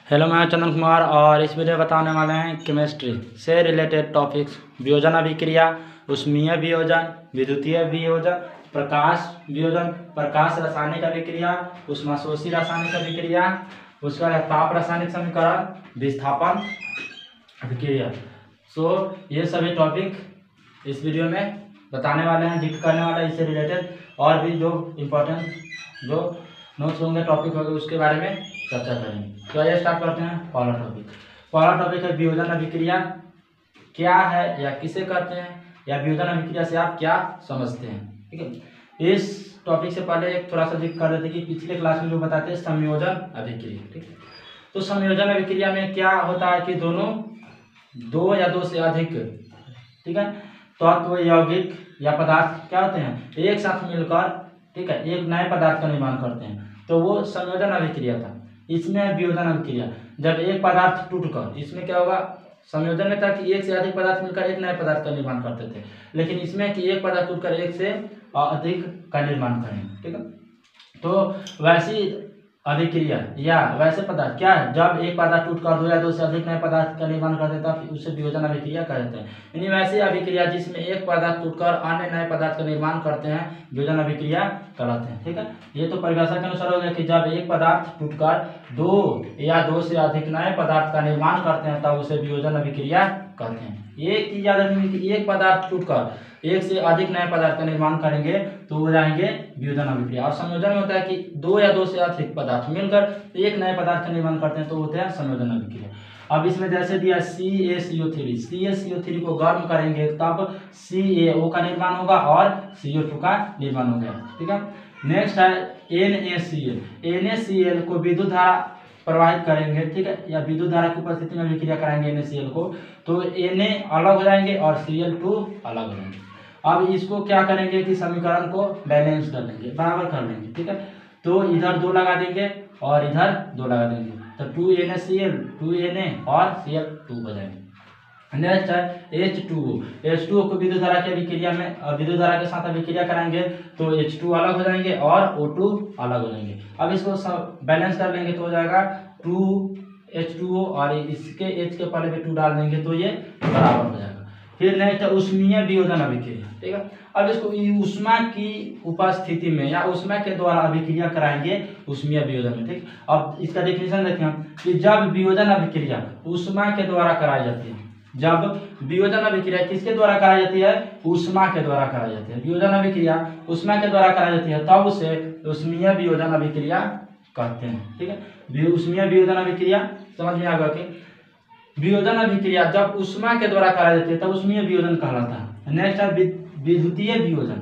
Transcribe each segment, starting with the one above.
Hello, मैं चंदन कुमार और इस वीडियो बताने वाले हैं केमिस्ट्री से रिलेटेड टॉपिक्स। वियोजन अभिक्रिया, उष्मीय वियोजन, विद्युतीय वियोजन, प्रकाश वियोजन, प्रकाश रासायनिक अभिक्रिया, ऊष्माशोषी रासायनिक अभिक्रिया, उसका ताप रासायनिक समीकरण, विस्थापन अभिक्रिया। ये सभी टॉपिक इस वीडियो में बताने वाले हैं, जिक्र करने वाले हैं इससे रिलेटेड। और भी जो इम्पोर्टेंट जो नोट्स होंगे, टॉपिक होंगे, उसके बारे में चर्चा करेंगे। तो आइए स्टार्ट करते हैं। पहला टॉपिक है वियोजन अभिक्रिया क्या है या किसे कहते हैं, या वियोजन अभिक्रिया से आप क्या समझते हैं। ठीक है, इस टॉपिक से पहले एक थोड़ा सा जिक्र कर देते कि पिछले क्लास में जो बताते हैं संयोजन अभिक्रिया। ठीक है, तो संयोजन अभिक्रिया में क्या होता है कि दोनों दो या दो से अधिक, ठीक है, तत्व यौगिक या पदार्थ क्या होते हैं, एक साथ मिलकर, ठीक है, एक नए पदार्थ का निर्माण करते हैं। तो वो संयोजन अभिक्रिया था। इसमें वियोजन अभिक्रिया, जब एक पदार्थ टूटकर, इसमें क्या होगा, संयोजन में था कि एक से अधिक पदार्थ मिलकर एक नए पदार्थ का निर्माण करते थे, लेकिन इसमें कि एक पदार्थ टूटकर एक से अधिक का निर्माण करें। ठीक है, तो वैसी अभिक्रिया या वैसे पदार्थ क्या है, जब एक पदार्थ टूटकर दो या दो से अधिक नए पदार्थ का निर्माण कर देता है, उसे वियोजन अभिक्रिया कहते हैं। यानी वैसी अभिक्रिया जिसमें एक पदार्थ टूटकर अन्य नए पदार्थ का निर्माण करते हैं, वियोजन अभिक्रिया कहलाते हैं। ठीक है, ये तो परिभाषा के अनुसार हो गया कि जब एक पदार्थ टूटकर दो या दो से अधिक नए पदार्थ का निर्माण करते हैं, तब उसे वियोजन अभिक्रिया कहते हैं। एक चीज याद रखनी कि एक पदार्थ टूटकर एक से अधिक नए पदार्थ का निर्माण करेंगे तो हो जाएंगे वियोजन अभिक्रिया। और संयोजन में होता है कि दो या दो से अधिक पदार्थ मिलकर एक नए पदार्थ का निर्माण करते हैं, तो होते हैं संयोजन अभिक्रिया। अब इसमें जैसे दिया CaCO3 को गर्म करेंगे तब CaO का निर्माण होगा और CO2 का निर्माण होगा। ठीक है, नेक्स्ट है NaCl को विद्युत धारा प्रवाहित करेंगे, ठीक है, या विद्युत धारा की उपस्थिति में अभिक्रिया कराएंगे NaCl को, तो Na अलग हो जाएंगे और Cl2 अलग हो जाएंगे। अब इसको क्या करेंगे कि समीकरण को बैलेंस कर लेंगे, बराबर कर लेंगे। ठीक है, तो इधर 2 लगा देंगे और इधर 2 लगा देंगे, तो 2NaCl 2Na और Cl2 हो जाएंगे। नेक्स्ट है H2O को विद्युत धारा की अभिक्रिया में, विद्युत धारा के साथ अभिक्रिया कराएंगे तो H2 अलग हो जाएंगे और O2 अलग हो जाएंगे। अब इसको बैलेंस कर लेंगे तो हो जाएगा 2H2O और इसके H के पहले भी 2 डाल देंगे तो ये बराबर हो जाएगा। फिर नेक्स्ट है उष्मीय वियोजन अभिक्रिया। ठीक है, अब इसको ऊष्मा की उपस्थिति में या ऊष्मा के द्वारा अभिक्रिया कराएंगे उष्मीय वियोजन में। ठीक, अब इसका डेफिनेशन देखें हम कि जब वियोजन अभिक्रिया ऊष्मा के द्वारा कराई जाती है, जब वियोजन अभिक्रिया किसके द्वारा कराई जाती है, ऊष्मा के द्वारा कराई जाती है, वियोजन अभिक्रिया ऊष्मा के द्वारा कराई जाती है, तब उसे उष्मीय वियोजन अभिक्रिया कहते हैं। ठीक है, उष्मीय वियोजन अभिक्रिया समझ में आ गया कि वियोजन अभिक्रिया जब ऊष्मा के द्वारा कराई जाती है तब उष्मीय वियोजन कहलाता है। नेक्स्ट है विद्युतीय वियोजन,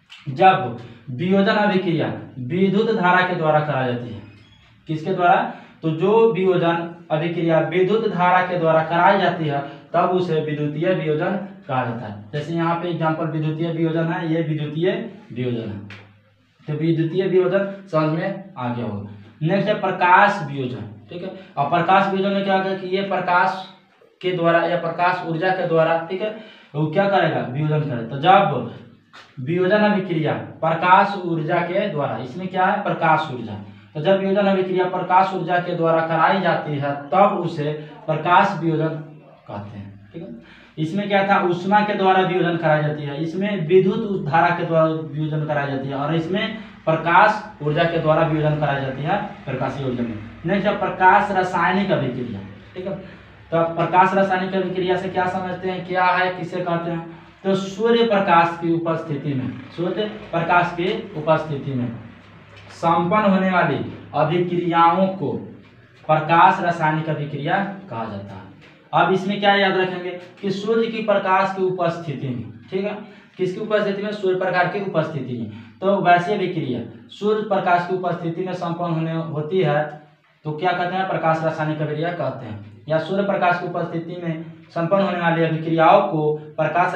जब वियोजन अभिक्रिया विद्युत धारा के द्वारा कराई जाती है। किसके द्वारा, तो जो वियोजन अभिक्रिया विद्युत धारा के द्वारा कराई जाती है तब उसे विद्युतीय वियोजन कहा जाता है। जैसे यहाँ पे एग्जांपल विद्युतीय वियोजन है, ये विद्युतीय वियोजन है, तो विद्युतीय वियोजन समझ में आ गया होगा। नेक्स्ट है प्रकाश वियोजन। ठीक है, और प्रकाश वियोजन में क्या होगा कि ये प्रकाश के द्वारा या प्रकाश ऊर्जा के द्वारा, ठीक है, वो क्या करेगा, वियोजन करेगा। तो जब वियोजन अभिक्रिया प्रकाश ऊर्जा के द्वारा, इसमें क्या है, प्रकाश ऊर्जा, तो जब वियोजन अभिक्रिया प्रकाश ऊर्जा के द्वारा कराई जाती है तब उसे प्रकाश वियोजन कहते हैं। ठीक है, इसमें क्या था, ऊष्मा के द्वारा वियोजन कराई जाती है, इसमें विद्युत धारा के द्वारा वियोजन कराई जाती है, और इसमें प्रकाश ऊर्जा के द्वारा वियोजन कराई जाती है प्रकाशीय ऊर्जा में। नेक्स्ट है प्रकाश रासायनिक अभिक्रिया। ठीक है, तो प्रकाश रासायनिक अभिक्रिया से क्या समझते हैं, क्या है, किसे कहते हैं, तो सूर्य प्रकाश की उपस्थिति में, सूर्य प्रकाश की उपस्थिति में संपन्न होने वाली अभिक्रियाओं को प्रकाश रासायनिक अभिक्रिया कहा जाता है। अब इसमें क्या याद रखेंगे कि सूर्य की प्रकाश की उपस्थिति में, ठीक है, किसकी उपस्थिति में, सूर्य प्रकाश की उपस्थिति में, तो वैसी अभिक्रिया सूर्य प्रकाश की उपस्थिति में संपन्न होती है तो क्या कहते हैं, प्रकाश रासायनिक अभिक्रिया कहते हैं। या सूर्य प्रकाश की उपस्थिति में संपन्न होने वाली अभिक्रियाओं को प्रकाश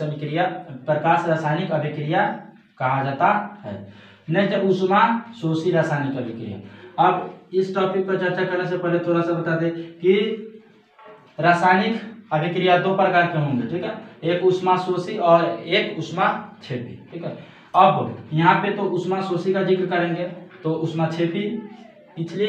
रासायनिक अभिक्रिया कहा जाता है। नेक्स्ट ऊष्मा शोषी रासायनिक अभिक्रिया। अब इस टॉपिक पर चर्चा करने से पहले थोड़ा सा बता दें कि रासायनिक अभिक्रिया 2 प्रकार के होंगे। ठीक है, एक ऊष्मा शोषी और एक ऊष्मा क्षेपी। ठीक है, अब यहाँ पे तो ऊष्मा शोषी का जिक्र करेंगे, तो ऊष्मा क्षेपी पिछले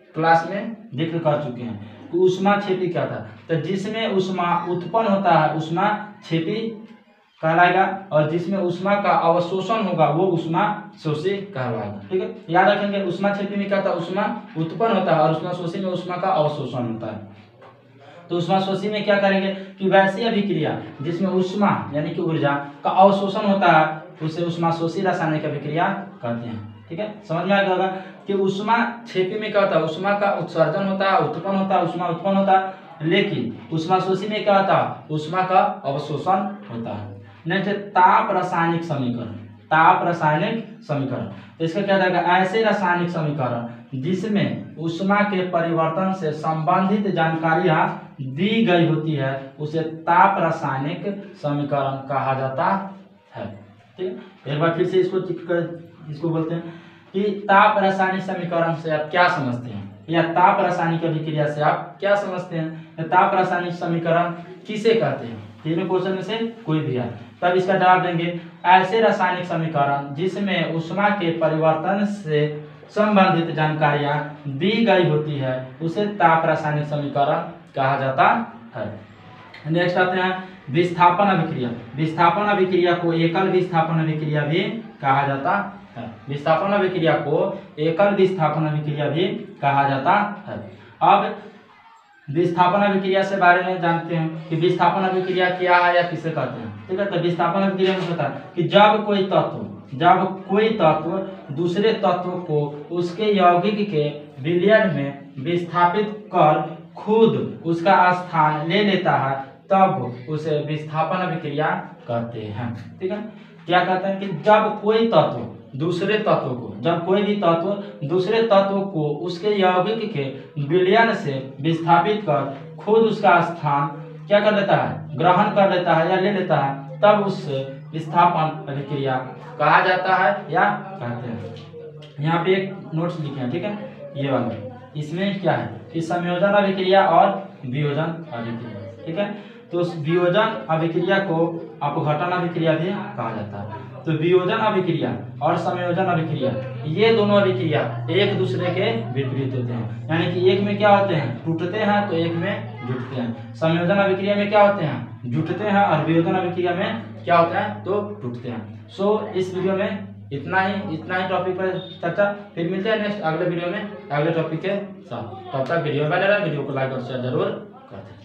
क्लास में जिक्र कर चुके हैं कि ऊष्माक्षेपी क्या था। तो जिसमें ऊष्मा उत्पन्न होता है ऊष्माक्षेपी कहलाएगा, और जिसमें ऊष्मा का अवशोषण होगा वो ऊष्माशोषी कहलाएगा। ठीक है, याद रखेंगे ऊष्माक्षेपी में क्या था, ऊष्मा उत्पन्न होता है और ऊष्माशोषी में ऊष्मा का अवशोषण होता है। तो ऊष्माशोषी में क्या करेंगे कि वैसी अभिक्रिया जिसमें ऊष्मा यानी कि ऊर्जा का अवशोषण होता है उसे ऊष्माशोषी रासायनिक अभिक्रिया कहते हैं। ठीक है, समझ में आ गया होगा कि ऊष्माक्षेपी में क्या होता है, ऊष्मा का उत्सर्जन होता है, उत्पन्न होता है, ऊष्मा उत्पन्न होता है, लेकिन ऊष्माशोषी में क्या होता है, ऊष्मा का अवशोषण होता है। नेक्स्ट ताप रासायनिक समीकरण। ताप रासायनिक समीकरण, तो इसका क्या रहेगा, ऐसे रासायनिक समीकरण जिसमें ऊष्मा के परिवर्तन से संबंधित जानकारियां दी गई होती है उसे ताप रासायनिक समीकरण कहा जाता है। ठीक है, एक बार फिर से इसको बोलते हैं कि ताप रासायनिक समीकरण से आप क्या समझते हैं, या ताप रासायनिक अभिक्रिया से आप क्या समझते हैं, ताप रासायनिक समीकरण किसे कहते हैं। तीनों क्वेश्चन में से कोई भी है तब इसका जवाब देंगे, ऐसे रासायनिक समीकरण जिसमें ऊष्मा के परिवर्तन से संबंधित जानकारियां दी गई होती है उसे ताप रासायनिक समीकरण कहा जाता है। नेक्स्ट आते हैं विस्थापन अभिक्रिया। विस्थापन अभिक्रिया को एकल विस्थापन अभिक्रिया भी कहा जाता है। विस्थापन अभिक्रिया को एकल विस्थापन अभिक्रिया भी कहा जाता है। अब विस्थापन अभिक्रिया से बारे में जानते हैं कि विस्थापन अभिक्रिया क्या है या किसे कहते हैं। ठीक है, तो विस्थापन अभिक्रिया में पता है कि जब कोई तत्व दूसरे तत्व को उसके यौगिक के विलयन में विस्थापित कर खुद उसका स्थान ले लेता है तब उसे विस्थापन अभिक्रिया कहते हैं। ठीक है, क्या कहते हैं कि जब कोई तत्व दूसरे तत्व को, जब कोई भी तत्व दूसरे तत्व को उसके यौगिक के विलयन से विस्थापित कर खुद उसका स्थान क्या कर लेता है, ग्रहण कर लेता है या ले लेता है, तब उस विस्थापन अभिक्रिया कहा जाता है या कहते हैं। यहाँ पे एक नोट्स लिखे हैं, ठीक है, ये वाला, इसमें क्या है कि संयोजन अभिक्रिया और वियोजन अभिक्रिया। ठीक है, तो उस वियोजन अभिक्रिया को अपघटन अभिक्रिया भी कहा जाता है। तो वियोजन अभिक्रिया और संयोजन अभिक्रिया ये दोनों अभिक्रिया एक दूसरे के विपरीत होते हैं, यानी कि एक में क्या होते हैं, टूटते हैं, तो एक में जुटते हैं। संयोजन अभिक्रिया में क्या होते हैं, जुटते हैं, और वियोजन अभिक्रिया में क्या होता है, तो टूटते हैं। सो इस वीडियो में इतना ही टॉपिक पर चर्चा, फिर मिलते हैं नेक्स्ट अगले वीडियो में अगले टॉपिक के साथ। तब तक वीडियो में बने रहे, वीडियो को लाइक और शेयर जरूर करते हैं।